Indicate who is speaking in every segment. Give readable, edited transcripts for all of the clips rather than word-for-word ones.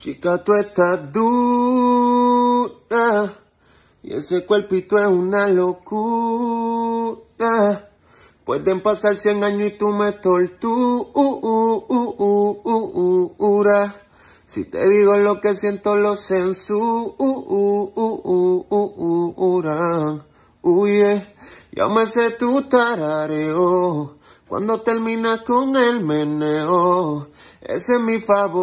Speaker 1: Chica, tú estás dura y ese cuerpito es una locura. Pueden pasar 100 años y tú me torturas. Si te digo lo que siento, lo censuran. Yeah. Ya me sé tu tarareo cuando terminas con el meneo. Ese es mi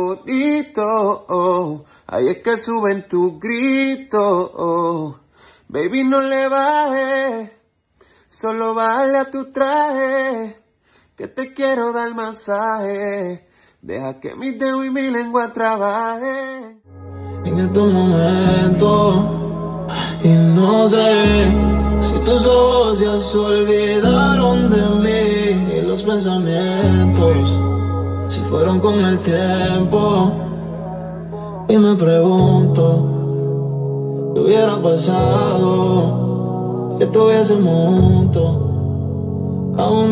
Speaker 1: favorito. Ahí es que suben tus gritos. Baby, no le bajes, solo bájale a tu traje, que te quiero dar masaje. Deja que mi dedo y mi lengua trabajen.
Speaker 2: En estos momentos, y no sé si tus ojos ya se olvidaron de mí, y los pensamientos si fueron con el tiempo. Y me pregunto, ¿qué hubiera pasado si estuviésemos juntos, aún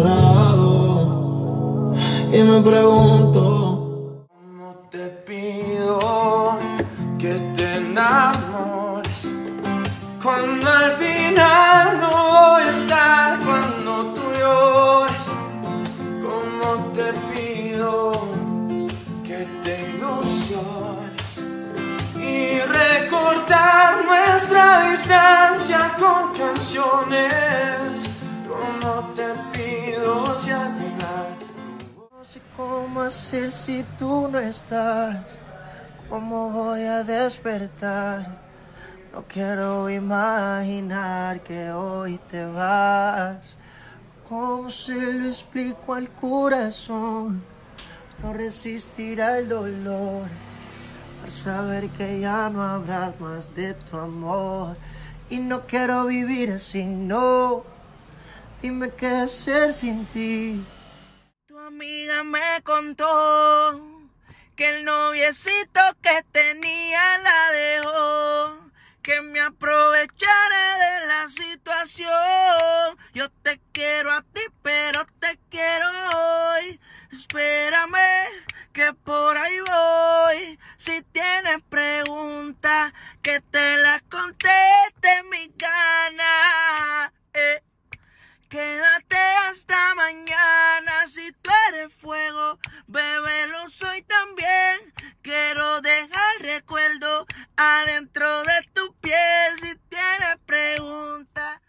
Speaker 2: enamorado? Y me pregunto, ¿cómo te pido que te enamores cuando al final no voy a estar cuando tú llores? ¿Cómo te pido que te ilusiones y recortar nuestra distancia con canciones? ¿Cómo te pido si al final
Speaker 3: no sé cómo hacer si tú no estás? ¿Cómo voy a despertar? No quiero imaginar que hoy te vas. ¿Cómo se lo explico al corazón? No resistirá el dolor al saber que ya no habrá más de tu amor. Y no quiero vivir así, no. Dime qué hacer sin ti. Tu amiga me contó que el noviecito que tenía la dejó, que me aprovechara de la situación. Yo te quiero a ti, pero te quiero hoy. Espérame, que por ahí voy. Si tienes preguntas, que te las conteste mi gana. Quédate hasta mañana. Si tú eres fuego, bebé, lo soy también. Quiero dejar recuerdo adentro de tu piel. Si tienes preguntas,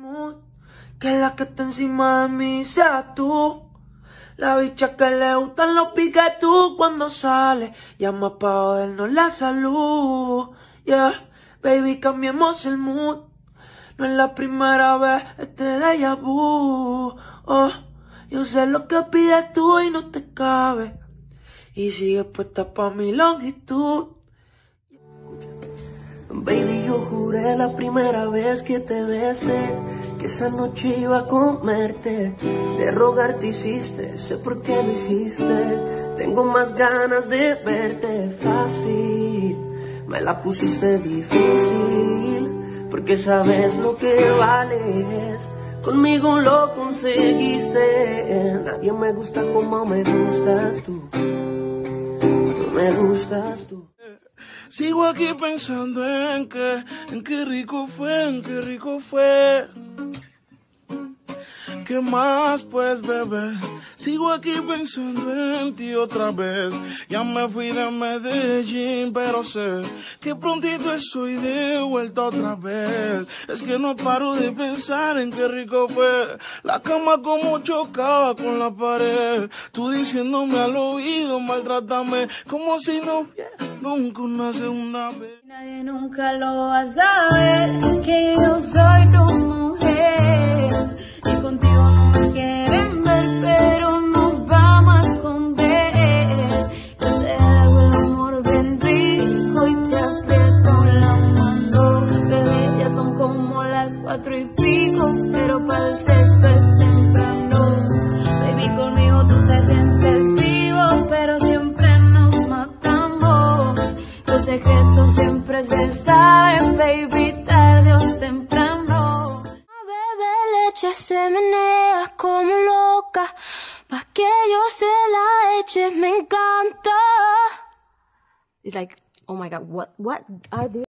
Speaker 3: que la que está encima de mí sea tú. La bicha que le gustan los piques tú cuando sale. Llama pa' jodernos la salud. Yeah, baby, cambiemos el mood. No es la primera vez, déjà vu. Oh, yo sé lo que pides tú y no te cabe. Y sigue puesta pa' mi longitud. Baby, yo juré la primera vez que te besé que esa noche iba a comerte. De rogarte hiciste, sé por qué lo hiciste. Tengo más ganas de verte fácil. Me la pusiste difícil, porque sabes lo que vales. Conmigo lo conseguiste. Nadie me gusta como me gustas tú. Me gustas tú.
Speaker 4: Sigo aquí pensando en qué rico fue, en qué rico fue. ¿Qué más pues, bebé? Sigo aquí pensando en ti otra vez. Ya me fui de Medellín, pero sé que prontito estoy de vuelta otra vez. Es que no paro de pensar en qué rico fue. La cama como chocaba con la pared. Tú diciéndome al oído, maltrátame como si no hubiera nunca una segunda vez.
Speaker 5: Nadie nunca lo va a saber, que yo soy tu mujer. Y contigo no me quieren ver, pero nos vamos a esconder. Yo te hago el amor bien rico y te aprieto la mano. Bebé, ya son como las 4:00, pero para el sexo es temprano. Baby, conmigo tú te sientes vivo, pero siempre nos matamos. Los secretos siempre se saben, baby, tarde o temprano.
Speaker 6: Bebe leche se menea como loca, pa' que yo se la eche, me encanta.
Speaker 7: It's like, oh my god, what are these?